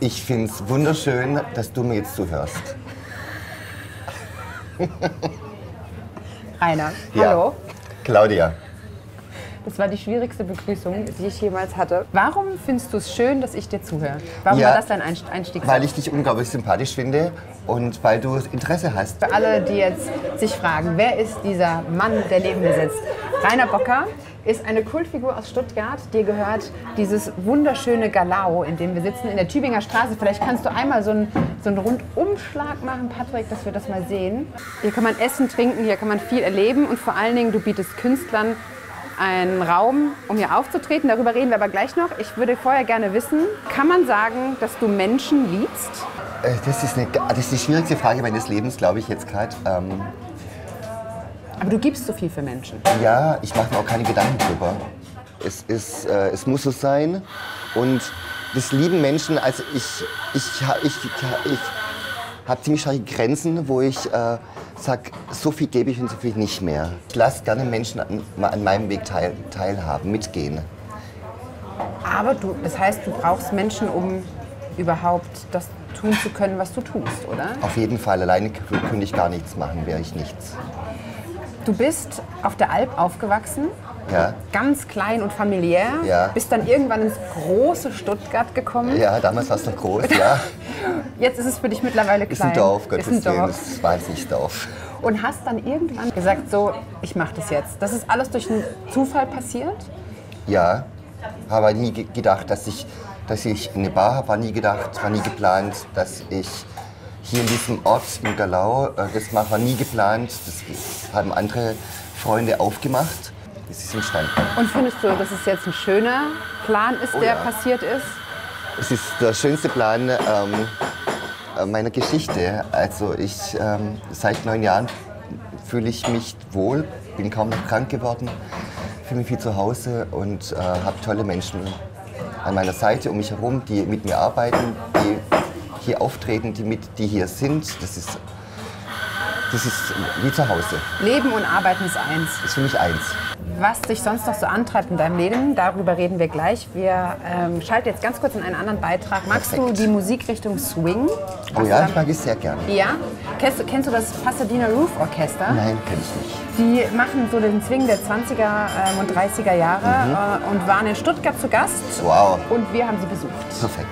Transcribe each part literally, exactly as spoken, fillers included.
Ich finde es wunderschön, dass du mir jetzt zuhörst. Rainer, Ja. hallo. Claudia. Das war die schwierigste Begrüßung, die ich jemals hatte. Warum findest du es schön, dass ich dir zuhöre? Warum Ja, war das dein Einstieg? Weil ich dich unglaublich sympathisch finde und weil du Interesse hast. Für alle, die jetzt sich fragen, wer ist dieser Mann, der neben mir sitzt? Rainer Bocker ist eine Kultfigur aus Stuttgart. Dir gehört dieses wunderschöne Galau, in dem wir sitzen, in der Tübinger Straße. Vielleicht kannst du einmal so einen, so einen Rundumschlag machen, Patrick, dass wir das mal sehen. Hier kann man essen, trinken, hier kann man viel erleben und vor allen Dingen, du bietest Künstlern einen Raum, um hier aufzutreten. Darüber reden wir aber gleich noch. Ich würde vorher gerne wissen, kann man sagen, dass du Menschen liebst? Das ist, eine, das ist die schwierigste Frage meines Lebens, glaube ich, jetzt gerade. Ähm, Aber du gibst so viel für Menschen. ja, ich mache mir auch keine Gedanken drüber. Es, ist, äh, es muss so sein. Und das lieben Menschen, also ich, ich, ich, ich, ich habe ziemlich starke Grenzen, wo ich äh, sage, so viel gebe ich und so viel nicht mehr. Ich lasse gerne Menschen an, an meinem Weg teil, teilhaben, mitgehen. Aber du, das heißt, du brauchst Menschen, um überhaupt das tun zu können, was du tust, oder? Auf jeden Fall. Alleine könnte ich gar nichts machen, wäre ich nichts. Du bist auf der Alp aufgewachsen, Ja. ganz klein und familiär, Ja. bist dann irgendwann ins große Stuttgart gekommen. Ja, damals war es noch groß, ja. Jetzt ist es für dich mittlerweile klein. Ist ein Dorf, Gottes Ist ein Willen, Dorf. das ist ein wahnsinniges Dorf. Und hast dann irgendwann gesagt, so, ich mache das jetzt. Das ist alles durch einen Zufall passiert? Ja, habe nie ge- gedacht, dass ich, dass ich eine Bar habe, war nie gedacht, war nie geplant, dass ich hier in diesem Ort im Galau, äh, das mache, war nie geplant. Das haben andere Freunde aufgemacht. Das ist entstanden. Und findest du, dass es jetzt ein schöner Plan ist, Oh der ja. passiert ist? Es ist der schönste Plan ähm, äh, meiner Geschichte. Also ich, ähm, seit neun Jahren fühle ich mich wohl, bin kaum noch krank geworden, fühle mich viel zu Hause und äh, habe tolle Menschen an meiner Seite, um mich herum, die mit mir arbeiten, die hier auftreten, die, mit, die hier sind. Das ist, das ist wie zu Hause. Leben und Arbeiten ist eins. Das ist für mich eins. Was dich sonst noch so antreibt in deinem Leben, darüber reden wir gleich. Wir ähm, schalten jetzt ganz kurz in einen anderen Beitrag. Magst Perfekt. du die Musikrichtung Swing? Oh Hast ja, du ich da- mag es sehr gerne. Ja? Kennst du, kennst du das Pasadena Roof Orchester? Nein, kenne ich nicht. Die machen so den Swing der zwanziger ähm, und dreißiger Jahre äh, und waren in Stuttgart zu Gast. Wow, Und wir haben sie besucht. perfekt.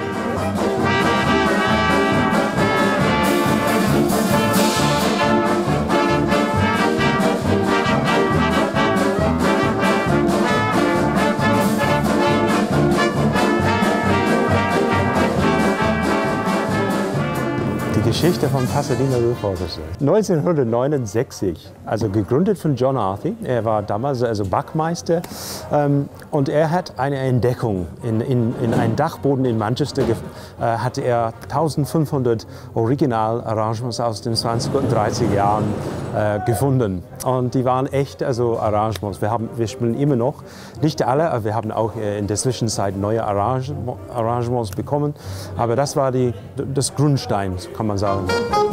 Die Geschichte von Pasadena Roof Orchestra. neunzehnhundertneunundsechzig, also gegründet von John Arthey. Er war damals also Backmeister ähm, und er hat eine Entdeckung. In, in, in einem Dachboden in Manchester äh, hatte er eintausendfünfhundert Originalarrangements aus den zwanziger und dreißiger Jahren äh, gefunden. Und die waren echt also Arrangements. Wir, haben, wir spielen immer noch, nicht alle, aber wir haben auch äh, in der Zwischenzeit neue Arrangement, Arrangements bekommen. Aber das war die, das Grundstein, kann man sagen.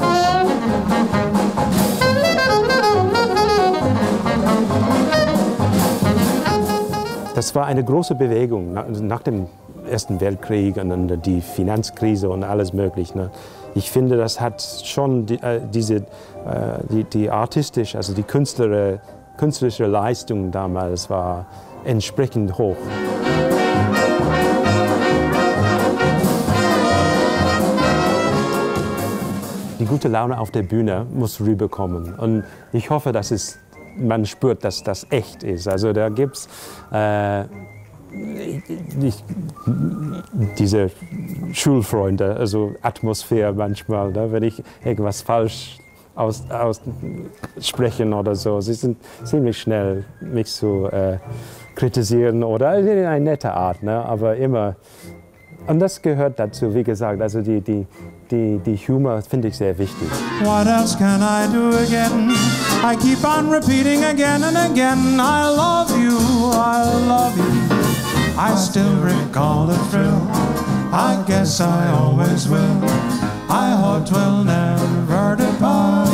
Das war eine große Bewegung nach, nach dem Ersten Weltkrieg und dann die Finanzkrise und alles Mögliche. Ich finde, das hat schon die, äh, diese, äh, die, die artistische, also die Künstler, künstlerische Leistung damals war entsprechend hoch. Die gute Laune auf der Bühne muss rüberkommen. Und ich hoffe, dass es, man spürt, dass das echt ist. Also da gibt es äh, diese Schulfreunde, also Atmosphäre manchmal, ne, wenn ich irgendwas falsch aus, aussprechen oder so. Sie sind ziemlich schnell, mich zu äh, kritisieren oder in einer netten Art, ne, aber immer. Und das gehört dazu, wie gesagt, also die, die, die, die Humor finde ich sehr wichtig. What else can I do again? I keep on repeating again and again. I love you, I love you. I still recall the thrill. I guess I always will. I hope we'll never depart.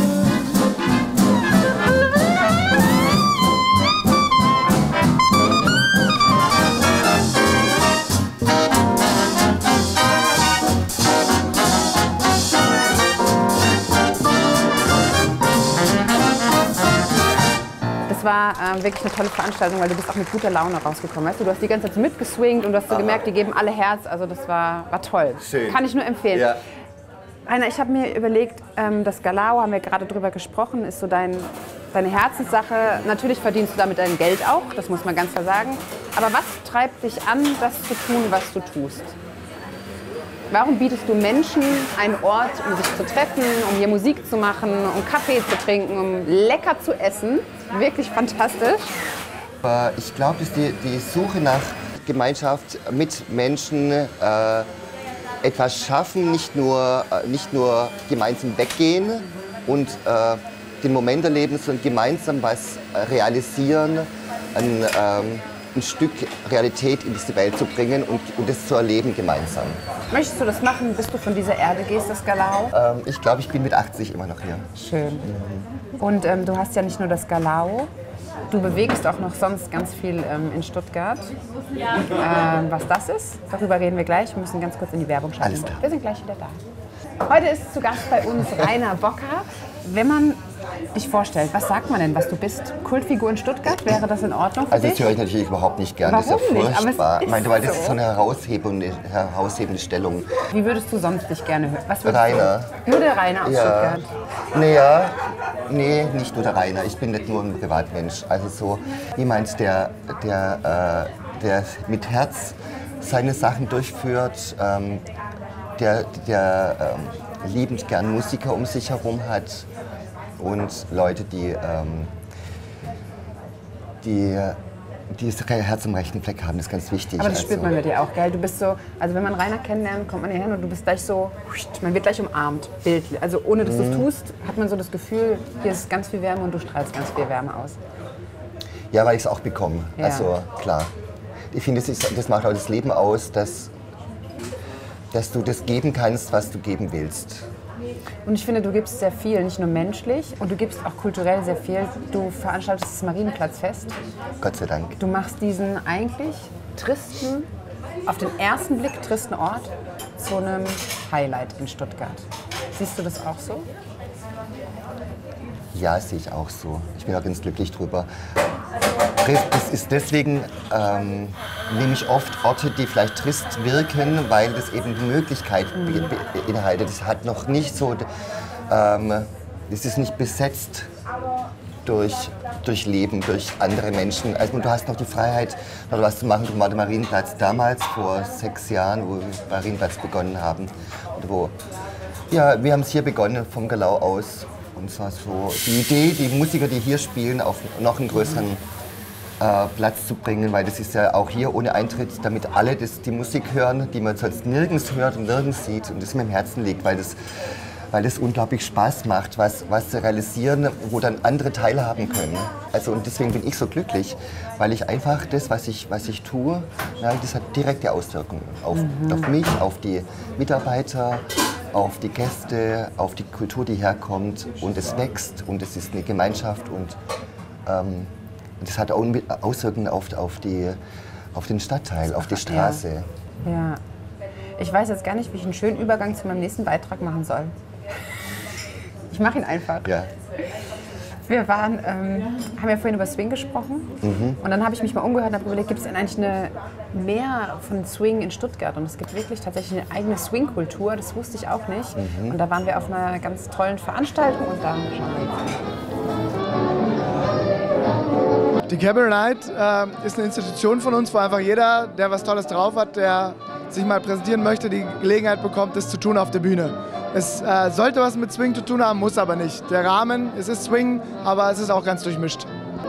das war äh, wirklich eine tolle Veranstaltung, weil du bist auch mit guter Laune rausgekommen. Weißt du? Du hast die ganze Zeit mitgeswingt und du hast so gemerkt, die geben alle Herz. Also das war, war toll. Schön. Kann ich nur empfehlen. Ja. Rainer, ich habe mir überlegt, ähm, das Galao, haben wir gerade drüber gesprochen, ist so dein, deine Herzenssache. Natürlich verdienst du damit dein Geld auch, das muss man ganz klar sagen. Aber was treibt dich an, das zu tun, was du tust? Warum bietest du Menschen einen Ort, um sich zu treffen, um hier Musik zu machen, um Kaffee zu trinken, um lecker zu essen? Wirklich fantastisch. Ich glaube, dass die, die Suche nach Gemeinschaft mit Menschen äh, etwas schaffen, nicht nur, äh, nicht nur gemeinsam weggehen und äh, den Moment erleben, sondern gemeinsam was realisieren, ein, ähm, ein Stück Realität in diese Welt zu bringen und, und das zu erleben gemeinsam. Möchtest du das machen, bis du von dieser Erde gehst, das Galao? Ähm, ich glaube, ich bin mit achtzig immer noch hier. Schön. Mhm. Und ähm, du hast ja nicht nur das Galao, du bewegst auch noch sonst ganz viel ähm, in Stuttgart. Ähm, was das ist, darüber reden wir gleich. Wir müssen ganz kurz in die Werbung schauen. Alles klar. Wir sind gleich wieder da. Heute ist zu Gast bei uns Rainer Bocker. Wenn man dich vorstellt, was sagt man denn, was du bist? Kultfigur in Stuttgart? Wäre das in Ordnung für Also das dich? höre ich natürlich überhaupt nicht gern. Warum das ist ja nicht? furchtbar. Aber es ist Meinte, weil das so. ist so eine heraushebende, heraushebende Stellung. Wie würdest du sonst dich gerne hören? Was würdest Rainer. Du? Nur der Rainer aus Ja. Stuttgart. Naja, nee, nicht nur der Rainer. Ich bin nicht nur ein Privatmensch. Also so jemand, der, der, äh, der mit Herz seine Sachen durchführt, ähm, der, der ähm, liebend gern Musiker um sich herum hat und Leute, die, ähm, die, die das Herz am rechten Fleck haben, das ist ganz wichtig. Aber das spürt Also- man mit dir auch, gell? Du bist so, also wenn man Rainer kennenlernt, kommt man hierher und du bist gleich so, man wird gleich umarmt, bildlich. Also ohne dass du es tust, hat man so das Gefühl, hier ist ganz viel Wärme und du strahlst ganz viel Wärme aus. Ja, weil ich es auch bekomme. Ja. Also klar. Ich finde, das, ist- das macht auch das Leben aus, dass, dass du das geben kannst, was du geben willst. Und ich finde, du gibst sehr viel, nicht nur menschlich, und du gibst auch kulturell sehr viel. Du veranstaltest das Marienplatzfest. Gott sei Dank. Du machst diesen eigentlich tristen, auf den ersten Blick tristen Ort zu einem Highlight in Stuttgart. Siehst du das auch so? Ja, das sehe ich auch so. Ich bin auch ganz glücklich drüber. Das ist deswegen, ähm, nehme ich oft Orte, die vielleicht trist wirken, weil das eben die Möglichkeit be- be- beinhaltet. Es hat noch nicht so, ähm, es ist nicht besetzt durch, durch Leben, durch andere Menschen. Also du hast noch die Freiheit, noch was zu machen. Du warst am Marienplatz damals, vor sechs Jahren, wo wir Marienplatz begonnen haben. Und wo, ja, wir haben es hier begonnen, vom Galao aus. Und zwar so die Idee, die Musiker, die hier spielen, auf noch einen größeren äh, Platz zu bringen, weil das ist ja auch hier ohne Eintritt, damit alle das, die Musik hören, die man sonst nirgends hört und nirgends sieht und das mir im Herzen liegt, weil das, weil das unglaublich Spaß macht, was, was zu realisieren, wo dann andere teilhaben können. Also, und deswegen bin ich so glücklich, weil ich einfach das, was ich, was ich tue, na, das hat direkte Auswirkungen auf, mhm. auf mich, auf die Mitarbeiter, auf die Gäste, auf die Kultur, die herkommt, und es wächst und es ist eine Gemeinschaft und ähm, das hat auch Auswirkungen auf, auf, die, auf den Stadtteil, auf die Straße. Ja. Ja. Ich weiß jetzt gar nicht, wie ich einen schönen Übergang zu meinem nächsten Beitrag machen soll. Ich mache ihn einfach. Ja. Wir waren, ähm, haben ja vorhin über Swing gesprochen, mhm. und dann habe ich mich mal umgehört und habe überlegt, gibt es denn eigentlich eine mehr von Swing in Stuttgart? Und es gibt wirklich tatsächlich eine eigene Swing-Kultur, das wusste ich auch nicht. Mhm. Und da waren wir auf einer ganz tollen Veranstaltung und da schauen wir jetzt an. Die Cabaret Night äh, ist eine Institution von uns, wo einfach jeder, der was Tolles drauf hat, der sich mal präsentieren möchte, die Gelegenheit bekommt, das zu tun auf der Bühne. Es äh, sollte was mit Swing zu tun haben, muss aber nicht. Der Rahmen, es ist Swing, aber es ist auch ganz durchmischt.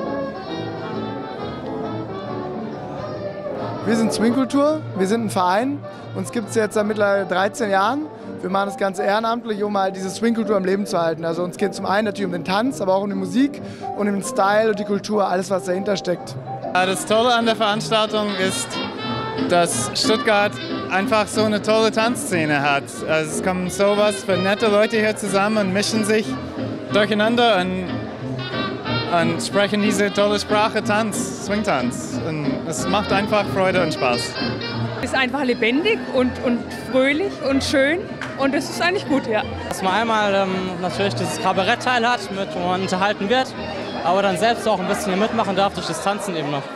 Wir sind Swing-Kultur, wir sind ein Verein. Uns gibt es jetzt seit mittlerweile dreizehn Jahren. Wir machen das Ganze ehrenamtlich, um halt diese Swing-Kultur am Leben zu halten. Also uns geht zum einen natürlich um den Tanz, aber auch um die Musik und um den Style und die Kultur, alles was dahinter steckt. Das Tolle an der Veranstaltung ist, dass Stuttgart einfach so eine tolle Tanzszene hat. Also es kommen sowas für nette Leute hier zusammen und mischen sich durcheinander und, und sprechen diese tolle Sprache Tanz, Swingtanz. Und es macht einfach Freude und Spaß. Es ist einfach lebendig und, und fröhlich und schön und es ist eigentlich gut, ja. Dass man einmal ähm, natürlich dieses Kabarettteil hat, mit, wo man unterhalten wird, aber dann selbst auch ein bisschen hier mitmachen darf durch das Tanzen eben noch.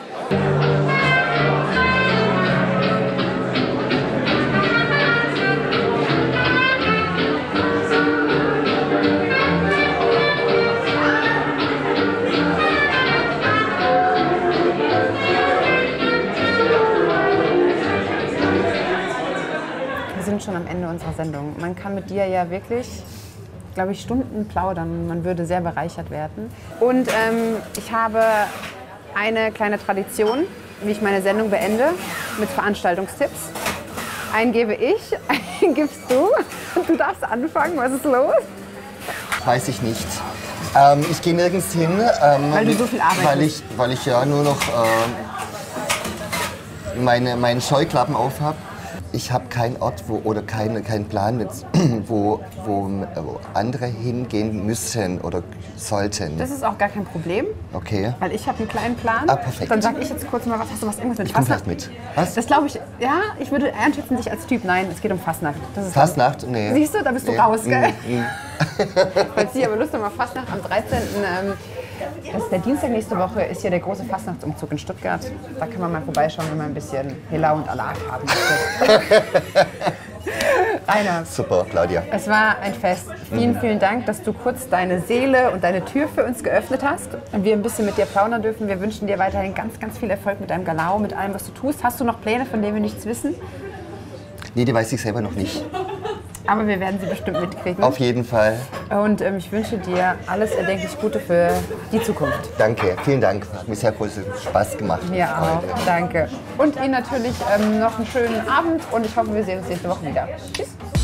Wir sind schon am Ende unserer Sendung. Man kann mit dir ja wirklich, glaube ich, Stunden plaudern. Man würde sehr bereichert werden. Und ähm, ich habe eine kleine Tradition, wie ich meine Sendung beende, mit Veranstaltungstipps. Einen gebe ich, einen gibst du. Du darfst anfangen. Was ist los? Weiß ich nicht. Ähm, ich gehe nirgends hin. Ähm, Weil du so viel arbeitest. Weil ich, weil ich ja nur noch äh, meine, meinen Scheuklappen auf habe. Ich habe keinen Ort wo, oder keinen kein Plan, jetzt, wo, wo, wo andere hingehen müssen oder sollten. Das ist auch gar kein Problem. Okay. Weil ich habe einen kleinen Plan. Ah, perfekt. Dann sage ich jetzt kurz mal was. Hast du was irgendwas mit Ich komme Fastnacht? vielleicht mit. Was? Das glaube ich, ja, ich würde einschätzen dich als Typ. Nein, es geht um Fastnacht. Das ist Fastnacht? Nee. Siehst du, da bist du Nee. raus, gell? Mm, mm. Falls Sie aber Lust haben auf Fastnacht am dreizehnten Ähm, das ist der Dienstag nächste Woche, ist hier der große Fastnachtsumzug in Stuttgart. Da kann man mal vorbeischauen, wenn man ein bisschen Hela und Alarv haben möchte. Rainer, Super, Claudia. es war ein Fest. Vielen, vielen Dank, dass du kurz deine Seele und deine Tür für uns geöffnet hast und wir ein bisschen mit dir plaudern dürfen. Wir wünschen dir weiterhin ganz, ganz viel Erfolg mit deinem Galao, mit allem, was du tust. Hast du noch Pläne, von denen wir nichts wissen? Nee, die weiß ich selber noch nicht. Aber wir werden sie bestimmt mitkriegen. Auf jeden Fall. Und ähm, ich wünsche dir alles erdenklich Gute für die Zukunft. Danke, vielen Dank. Hat mir sehr großen Spaß gemacht. Mir auch, Freunde. danke. Und Ihnen natürlich ähm, noch einen schönen Abend und ich hoffe, wir sehen uns nächste Woche wieder. Tschüss.